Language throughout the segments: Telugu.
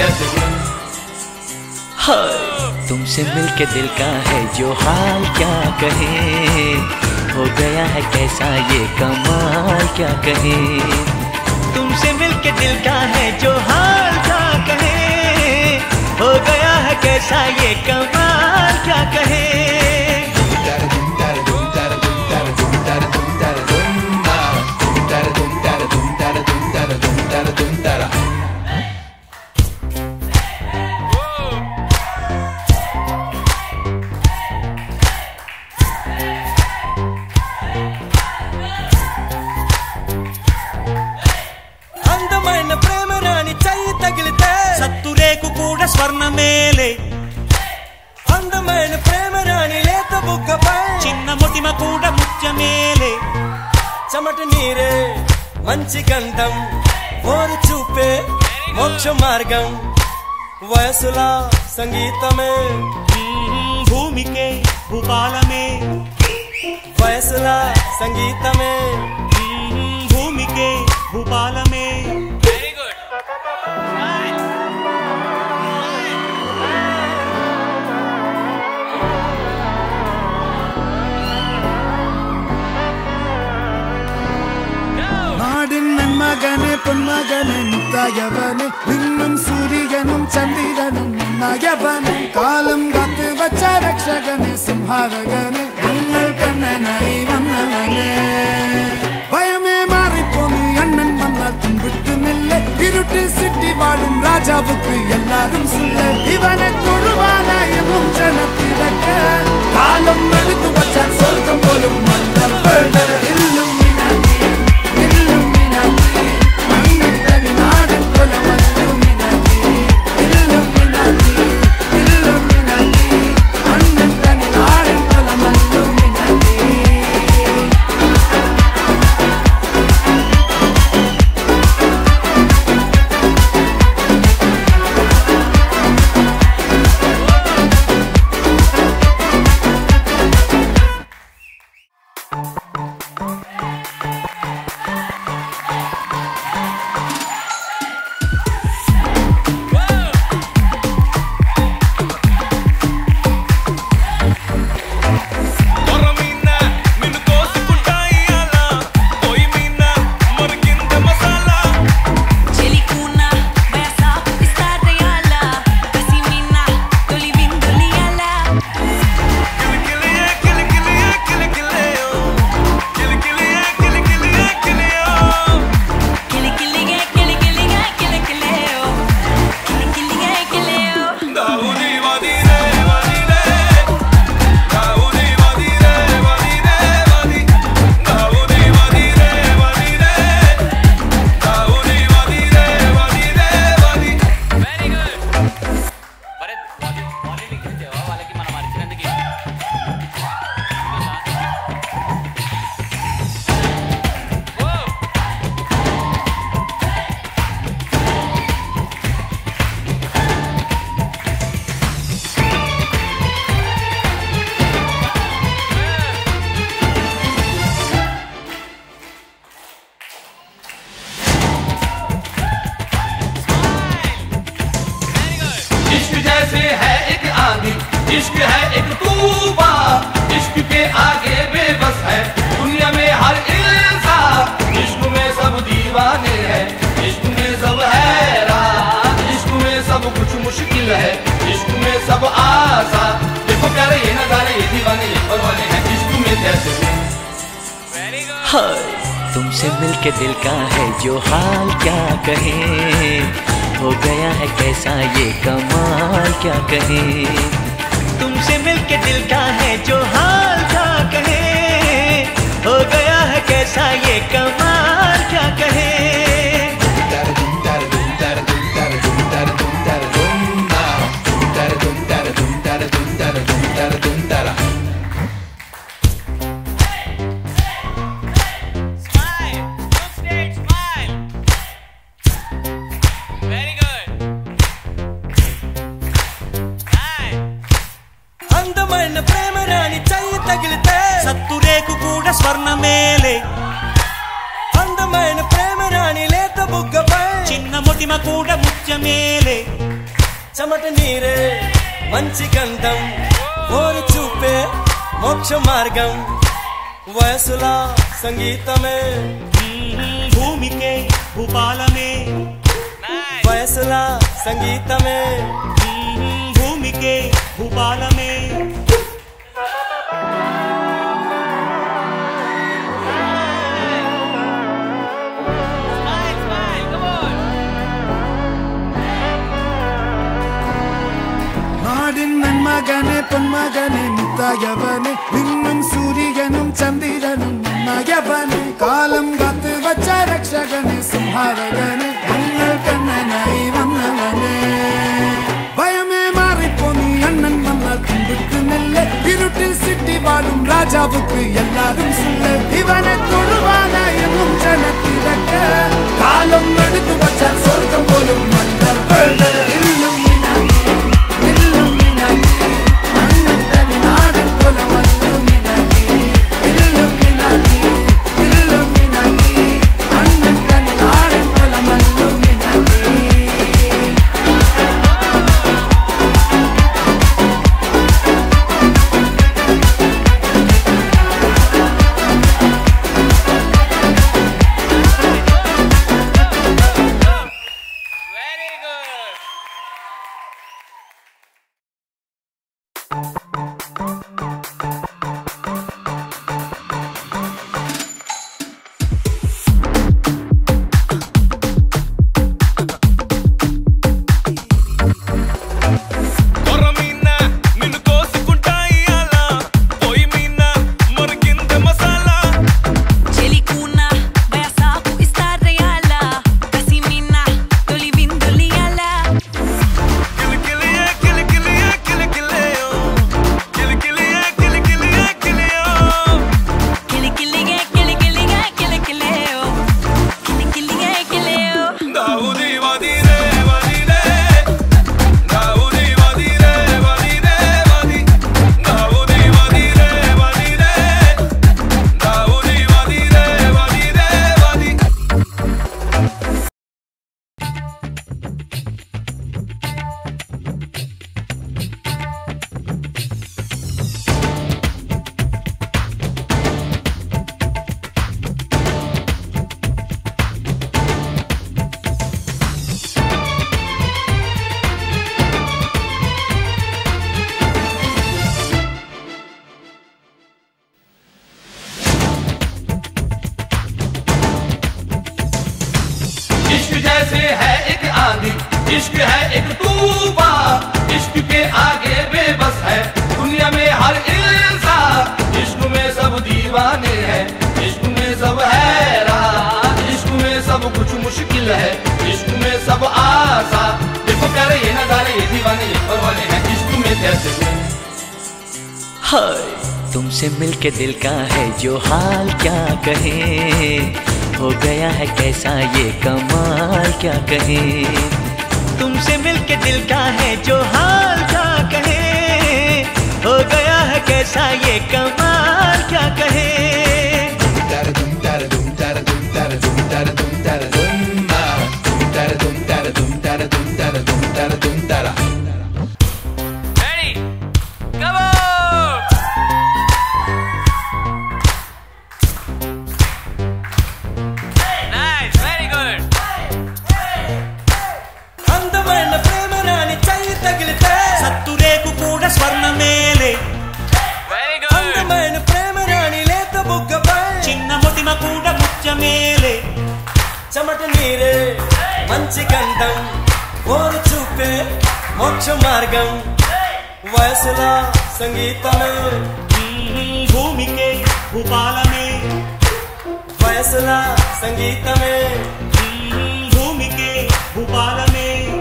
जैसे तुमसे मिलके दिल का है जो हाल क्या कहे, हो गया है कैसा ये कमाल क्या कहे। तुमसे मिलके दिल का है जो हाल क्या कहे, हो गया है कैसा ये कमाल क्या कहे। సత్తురేకు కూడా స్వర్ణ మేలే, అందమైన ప్రేమ రాణి లేత బుగ్గపై చిన్న ముటిమ కూడా ముత్యమేలే. చెమట నీరే మంచి గంధం, ఓరు చూపే మోక్ష మార్గం, వయసులా సంగీతమే భూమికే భూపాలమే. వయసులా సంగీతమే భూమికే భూపాలమే. மகனே பொன்மகனே முத்தாயவனே, விண்ணும் சூரியனும் சந்திரனும் நாயவனே, காலம் காத்து வச்ச ரக்ஷகனே சிம்ஹாரகனே, உங்கள் கண்ணனை வந்தவனே. பயமே மாறிப்போனு அண்ணன் வந்தால் தும்பிட்டு நில்ல, இருட்டு சிட்டி வாழும் ராஜாவுக்கு எல்லாரும் சொல்ல, இவனை தொழுவானாயும் ஜனத்திலக்க, காலம் எடுத்து வச்சான் சொர்க்கம் போலும் மன்னர்கள். इश्क है एक तूफान, इश्क के आगे बेबस है दुनिया में हर इंसान। इश्क में सब दीवाने हैं, इश्क में सब हैरान, इश्क में सब कुछ मुश्किल है, इश्क में सब आसान। देखो प्यारे ये नजारे, ये दीवाने ये परवाने हैं इश्क में जैसे। तुमसे मिलके दिल का है जो हाल क्या कहे, हो गया है कैसा ये कमाल क्या कहे। तुमसे मिलके दिल का है जो हाल क्या कहे, हो गया है कैसा ये कमाल क्या कहे। అందమైన ప్రేమ రాణి చెయ్యి తగిలితే సత్తురేకు కూడా స్వర్ణ మేలే, అందమైన ప్రేమ రాణి లేత బుగ్గపై చిన్న ముటిమ కూడా ముత్యమేలే. చెమట నీరే మంచి గంధం ఓరు చూపే మోక్ష మార్గం వయసులా సంగీతమే భూమికే భూపాలమే వయసులా సంగీతమే భూమికే భూపాలమే மகனே பொன்மகனே முத்தாயவனே விண்ணும் சூரியனும் சந்திரனும் நயவனே காலம் காத்து வச்ச ரக்ஷகனே சம்ஹாரகனே அண்ணல் கண்ணனாய் வந்தவனே பயமே மாறிப்போ நீ அண்ணன் வந்தால் கும்பிட்டு நெல்ல இருட்டில் சிட்டி வாழும் ராஜாவுக்கு எல்லாரும் சொல்ல இவனை தொழுவான என்னும் ஜனத்திறக்க காலம் எடுத்து வச்சால் சொர்க்கம் போலும் மன்னர் இருளும் इश्क है एक तूफान इश्क के आगे बेबस है दुनिया में हर इंसान इश्क में सब दीवाने हैं इश्क में सब हैरान इश्क में सब कुछ मुश्किल है इश्क में सब आसान देखो प्यारे ये नजारे ये दीवाने ये परवाने हैं इश्क में कैसे हाय तुमसे मिलके दिल का है जो हाल क्या कहे हो गया है कैसा ये कमाल क्या कहे तुमसे मिलके दिल का है जो हाल क्या कहे हो गया है कैसा ये कमाल क्या कहे చెమట నీరే మంచి గంధం ఓరు చూపే మోక్ష మార్గం వయసులా సంగీతమే భూమికే భూపాలమే వయసులా సంగీతమే భూమికే భూపాలమే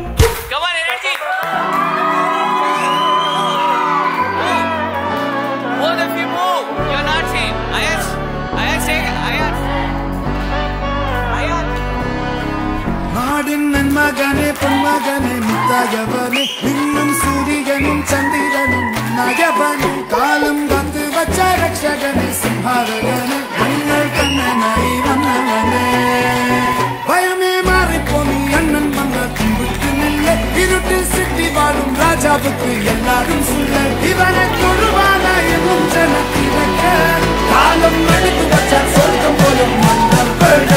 மகனே பொன்மகனே முத்தாயவனே விண்ணும் சூரியனும் சந்திரனும் நயவனே காலம் காத்து வச்ச ரக்ஷகனே சம்ஹாரகனே அண்ணல் கண்ணனாய் வந்தவனே பயமே மாறிப்போ நீ அண்ணன் வந்த கும்பிட்டு நெல்ல இருட்டில் சிட்டி வாழும் ராஜாவுக்கு எல்லாரும் சொல்ல இவனை தொழுவான எனும் ஜனத்தினக்க காலம் எடுத்து வச்சார் சொர்க்கம் போலும் மன்னர் பேட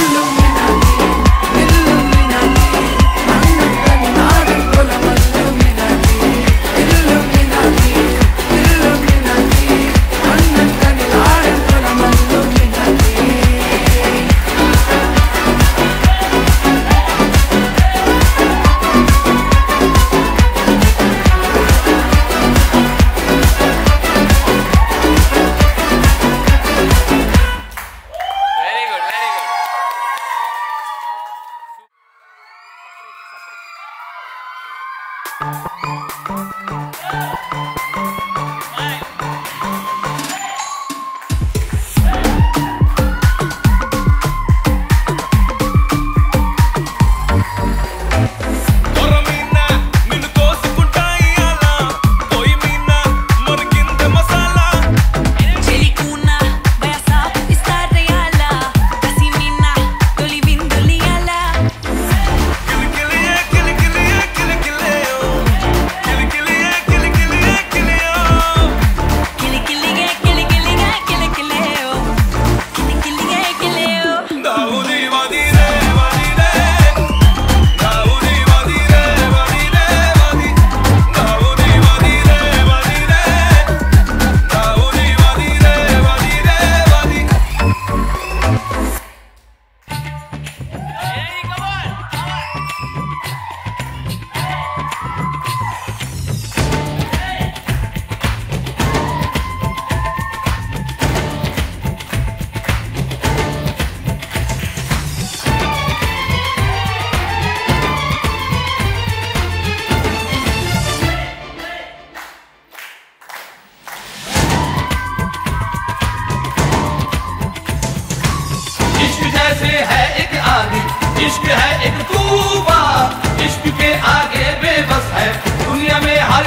इश्क है एक तूफान, इश्क के आगे बेबस है दुनिया में हर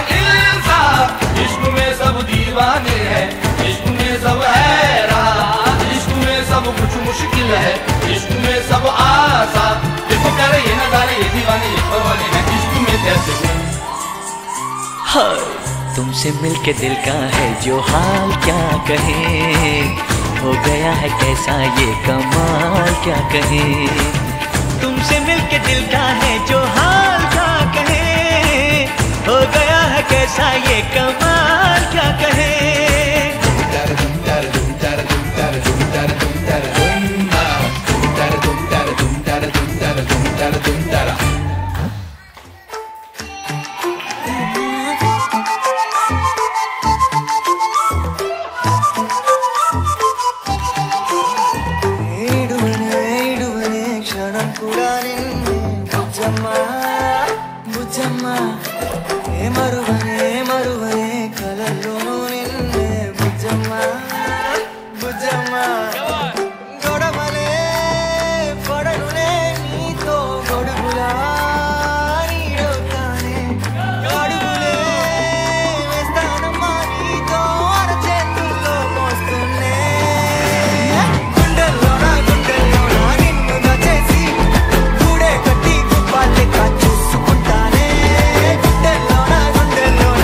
इंसान। इश्क में सब दीवाने हैं, इश्क में सब हैरान, इश्क में सब कुछ मुश्किल है, इश्क में सब आसान। देखो प्यारे ये नजारे, ये दीवाने, ये परवाने हैं इश्क में कैसे। तुमसे मिलके दिल का है जो हाल क्या कहे, हो गया है कैसा ये कमाल क्या कहे। तुमसे मिलके दिल का है जो हाल क्या कहे, हो गया है कैसा ये कमाल क्या कहे। చూసుకుంటానే గుండెల్లోన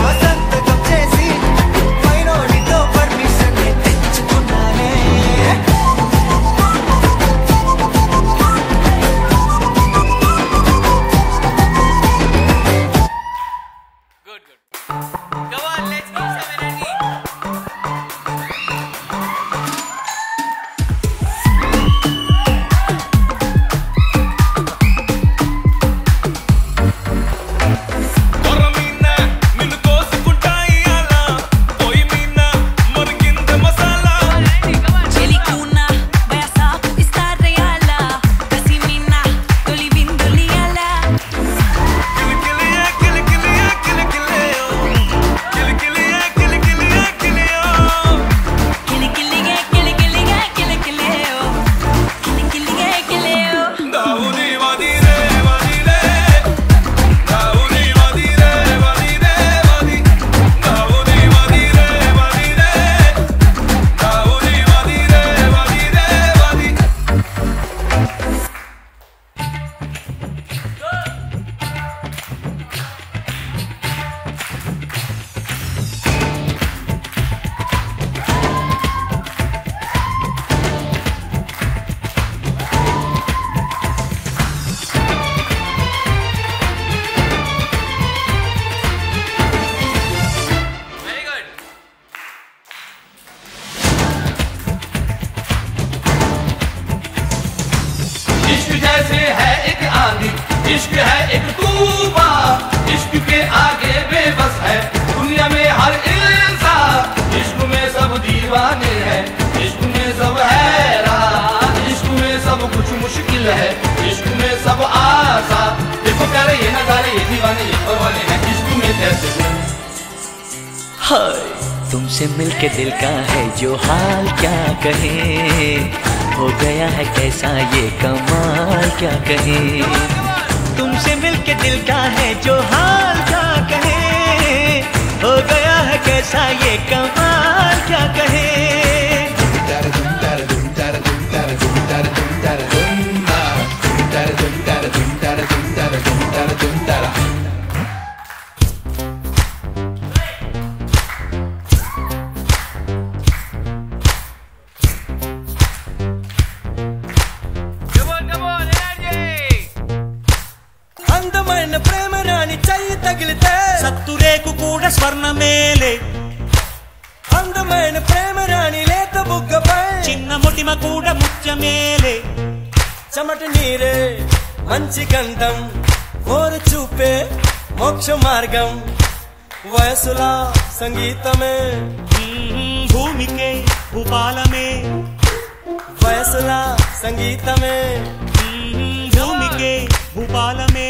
वाले हैं इश्क में कैसे गुम। हाय तुमसे मिलके दिल का है जो हाल क्या कहे, हो गया है कैसा ये कमाल क्या कहे। तुमसे मिलके दिल का है जो हाल क्या कहे, हो गया है कैसा ये कमाल क्या कहे। అందమైన ప్రేమ రాణి చెయ్యి తగిలితే సత్తురేకు కూడా స్వర్ణమేలే. అందమైన ప్రేమ రాణి లేత బుగ్గపై చిన్న ముటిమ కూడా ముత్యమేలే. చెమట నీరే మంచి గంధం, ఓరు చూపే మోక్ష మార్గం, వయసులా సంగీతమే భూమికే భూపాలమే. వయసులా సంగీతమే భూమికే భూపాలమే.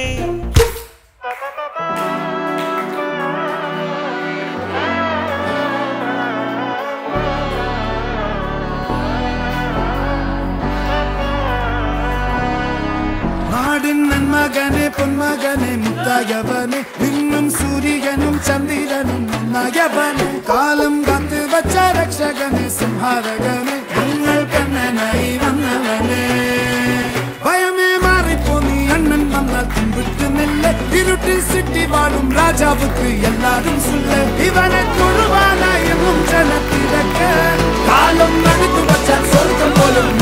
നാടിൻ നന്മകനെ പൊന്മകനെ മുത്തായവനെ ഇന്നും സൂര്യനും ചന്ദ്രനും ഒന്നായവനെ കാലം കാത്ത് വച്ച രക്ഷകനെ സംഹാരകനെ ഞങ്ങൾ കണ്ണനായി വന്നവനെ. ഭയമേ മാറിപ്പോ നീ അണ്ണൻ വന്നാൽ പിൻവിട്ട് നില്ല ഇരുട്ടിൽ സിറ്റി വാഴും രാജാവുക്ക് എല്ലാരും സുല്ല ഇവനെ തൊഴുവാനായി എന്നും ജനത്തിരക്ക് കാലം നടത്തു വച്ചാൽ സ്വർഗം പോലും